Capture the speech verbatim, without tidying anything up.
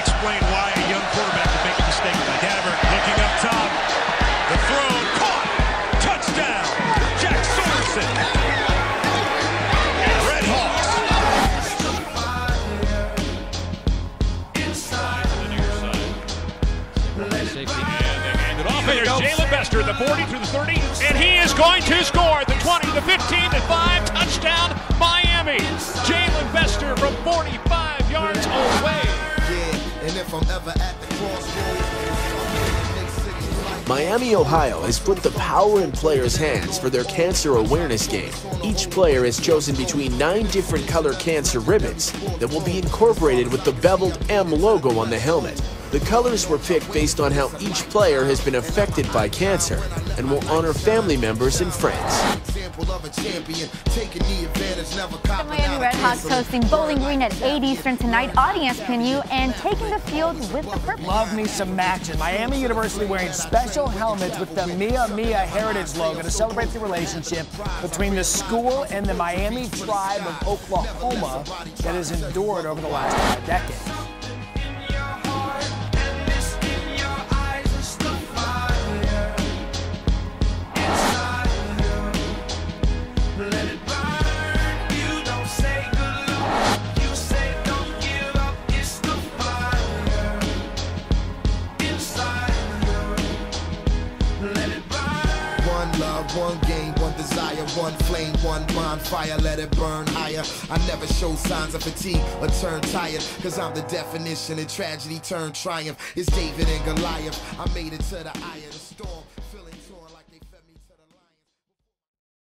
explain why a young quarterback would make a mistake like that. Looking up top, the throw, caught, touchdown, Jack Sorensen. Red Hawks. Inside to the near side. Safety, and they hand it off. And here's Jalen Bester, the forty through the thirty, and he is going to score the twenty, the fifteen, the five, touchdown, Miami. Jalen Bester from forty-five yards away. Yeah, and if I'm ever at the crossroads. Miami, Ohio has put the power in players' hands for their cancer awareness game. Each player has chosen between nine different color cancer ribbons that will be incorporated with the beveled M logo on the helmet. The colors were picked based on how each player has been affected by cancer and will honor family members and friends. The Miami Red Hawks hosting Bowling Green at eight Eastern tonight on E S P N U and taking the field with the purple. Love me some action. Miami University wearing special helmets with the Mia Mia Heritage logo to celebrate the relationship between the school and the Miami tribe of Oklahoma that has endured over the last decade. One love, one game, one desire, one flame, one bonfire, let it burn higher. I never show signs of fatigue or turn tired, cause I'm the definition of tragedy turned triumph. It's David and Goliath. I made it to the eye of the storm, feeling